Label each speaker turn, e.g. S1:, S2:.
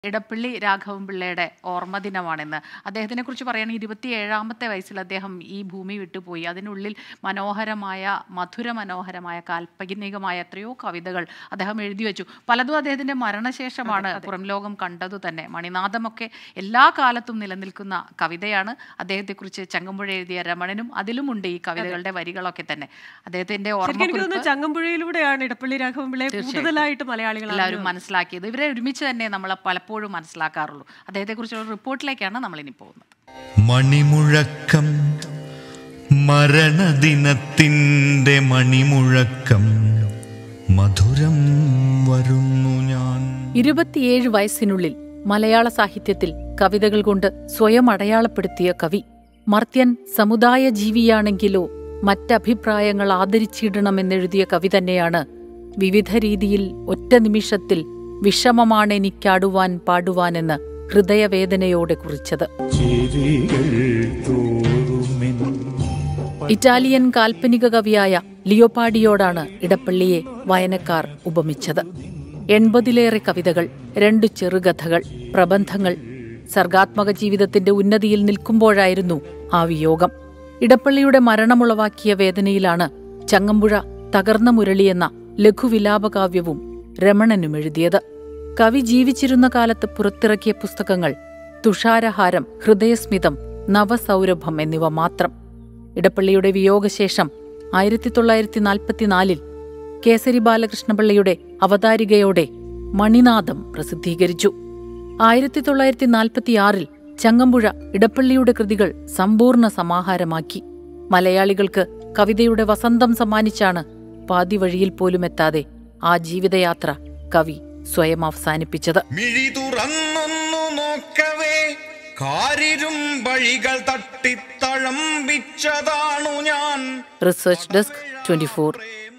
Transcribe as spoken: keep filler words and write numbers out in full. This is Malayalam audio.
S1: ഇടപ്പള്ളി രാഘവൻ പിള്ളയുടെ ഓർമ്മ ദിനമാണെന്ന് അദ്ദേഹത്തിനെ കുറിച്ച് പറയുകയാണെങ്കിൽ ഇരുപത്തിയേഴാമത്തെ വയസ്സിൽ അദ്ദേഹം ഈ ഭൂമി വിട്ടുപോയി. അതിനുള്ളിൽ മനോഹരമായ മധുര മനോഹരമായ കാൽപ്പനികമായ എത്രയോ കവിതകൾ അദ്ദേഹം എഴുതി വെച്ചു. പലതും അദ്ദേഹത്തിൻ്റെ മരണശേഷമാണ് പുറം ലോകം കണ്ടതു തന്നെ. മണിനാഥമൊക്കെ എല്ലാ കാലത്തും നിലനിൽക്കുന്ന കവിതയാണ്. അദ്ദേഹത്തെക്കുറിച്ച് ചങ്ങമ്പുഴ എഴുതിയ രമണനും അതിലുമുണ്ട് ഈ കവിതകളുടെ വരികളൊക്കെ തന്നെ. അദ്ദേഹത്തിൻ്റെ ഓർമ്മ
S2: ചങ്ങമ്പുഴയിലൂടെയാണ് ഇടപ്പള്ളി രാഘവൻ പിള്ളയെ കൂടുതലായിട്ട് മലയാളികൾ
S1: എല്ലാവരും മനസ്സിലാക്കിയത്. ഇവരെ ഒരുമിച്ച് തന്നെ നമ്മൾ പലപ്പോഴും മനസ്സിലാക്കാറുള്ളൂ. അദ്ദേഹത്തെക്കുറിച്ചുള്ള റിപ്പോർട്ടിലേക്കാണ് നമ്മൾ ഇനി പോകുന്നത്.
S3: മണിമുഴക്കം, മരണദിനത്തിൻ്റെ മണിമുഴക്കം, മധുരം വരുന്നു ഞാൻ.
S4: ഇരുപത്തിയേഴ് വയസ്സിനുള്ളിൽ മലയാള സാഹിത്യത്തിൽ കവിതകൾ കൊണ്ട് സ്വയം അടയാളപ്പെടുത്തിയ കവി. മർത്യൻ സമുദായ ജീവിയാണെങ്കിലോ മറ്റഭിപ്രായങ്ങൾ ആദരിച്ചിടണമെന്നെഴുതിയ കവി തന്നെയാണ് വിവിധ രീതിയിൽ ഒറ്റ നിമിഷത്തിൽ വിഷമമാണെനിക്കാടുവാൻ പാടുവാനെന്ന് ഹൃദയവേദനയോടെ കുറിച്ചത്. ഇറ്റാലിയൻ കാൽപ്പനിക കവിയായ ലിയോപാഡിയോടാണ് ഇടപ്പള്ളിയെ വായനക്കാർ ഉപമിച്ചത്. എൺപതിലേറെ കവിതകൾ, രണ്ടു ചെറുകഥകൾ, പ്രബന്ധങ്ങൾ. സർഗാത്മക ജീവിതത്തിന്റെ ഉന്നതിയിൽ നിൽക്കുമ്പോഴായിരുന്നു ആ വിയോഗം. ഇടപ്പള്ളിയുടെ മരണമുളവാക്കിയ വേദനയിലാണ് ചങ്ങമ്പുഴ തകർന്ന മുരളി എന്ന ലഘുവിലാപകാവ്യവും രമണനും എഴുതിയത്. കവി ജീവിച്ചിരുന്ന കാലത്ത് പുറത്തിറക്കിയ പുസ്തകങ്ങൾ തുഷാരഹാരം, ഹൃദയസ്മിതം, നവസൗരഭം എന്നിവ മാത്രം. ഇടപ്പള്ളിയുടെ വിയോഗശേഷം ആയിരത്തി തൊള്ളായിരത്തി നാൽപ്പത്തിനാലിൽ കേസരി ബാലകൃഷ്ണപിള്ളയുടെ അവതാരികയോടെ മണിനാഥം പ്രസിദ്ധീകരിച്ചു. ആയിരത്തി തൊള്ളായിരത്തി നാൽപ്പത്തിയാറിൽ ചങ്ങമ്പുഴ ഇടപ്പള്ളിയുടെ കൃതികൾ സമ്പൂർണ്ണ സമാഹാരമാക്കി. മലയാളികൾക്ക് കവിതയുടെ വസന്തം സമ്മാനിച്ചാണ് പാതിവഴിയിൽ പോലും എത്താതെ ആ ജീവിതയാത്ര കവി സ്വയം അവസാനിപ്പിച്ചത്.
S3: മിഴി തുറന്നൊന്നു നോക്കവേ കാരിരും വഴികൾ തട്ടിത്തഴമ്പിച്ചതാണു ഞാൻ.
S4: Research desk twenty four.